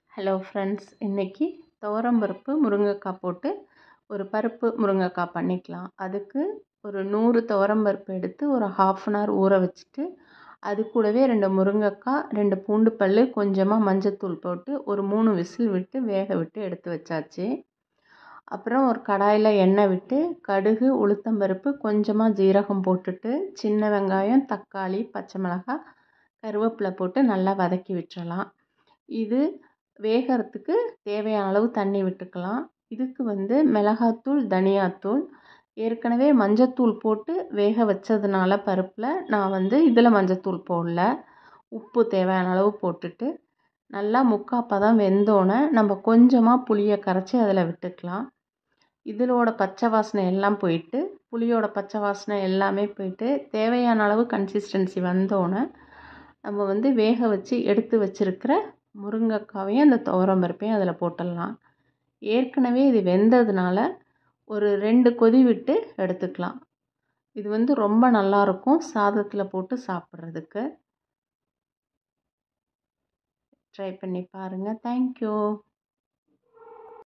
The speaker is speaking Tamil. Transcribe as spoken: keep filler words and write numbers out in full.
ஹலோ ஃப்ரெண்ட்ஸ், இன்றைக்கி துவரம்பருப்பு முருங்கைக்காய் போட்டு ஒரு பருப்பு முருங்கைக்காய் பண்ணிக்கலாம். அதுக்கு ஒரு நூறு துவரம்பருப்பு எடுத்து ஒரு ஹாஃப் அன் ஹவர் ஊற வச்சுட்டு, அது கூடவே ரெண்டு முருங்கைக்காய், ரெண்டு பூண்டு பல், கொஞ்சமாக மஞ்சத்தூள் போட்டு ஒரு மூணு விசில் விட்டு வேக விட்டு எடுத்து வச்சாச்சு. அப்புறம் ஒரு கடாயில் எண்ணெய் விட்டு கடுகு, உளுத்தம்பருப்பு, கொஞ்சமாக ஜீரகம் போட்டுட்டு சின்ன வெங்காயம், தக்காளி, பச்சை மிளகாய், கருவேப்பிலை போட்டு நல்லா வதக்கி விட்டுறலாம். இது வேகிறதுக்கு தேவையான அளவு தண்ணி விட்டுக்கலாம். இதுக்கு வந்து மிளகாத்தூள், தனியாத்தூள், ஏற்கனவே மஞ்சத்தூள் போட்டு வேக வச்சதுனால பருப்பில் நான் வந்து இதில் மஞ்சத்தூள் போடல. உப்பு தேவையான அளவு போட்டுட்டு நல்லா முக்கால் பதம் வெந்தோடனே நம்ம கொஞ்சமாக புளியை கரைச்சி அதில் விட்டுக்கலாம். இதிலோட பச்சை வாசனை எல்லாம் போயிட்டு, புளியோட பச்சை வாசனை எல்லாமே போயிட்டு தேவையான அளவு கன்சிஸ்டன்சி வந்தோடனே நம்ம வந்து வேக வச்சு எடுத்து வச்சுருக்கிற முருங்கைக்காவையும் அந்த துவரம்பருப்பையும் அதில் போட்டுடலாம். ஏற்கனவே இது வெந்ததுனால ஒரு ரெண்டு கொதி விட்டு எடுத்துக்கலாம். இது வந்து ரொம்ப நல்லாயிருக்கும் சாதத்தில் போட்டு சாப்பிட்றதுக்கு. ட்ரை பண்ணி பாருங்கள். தேங்க்யூ.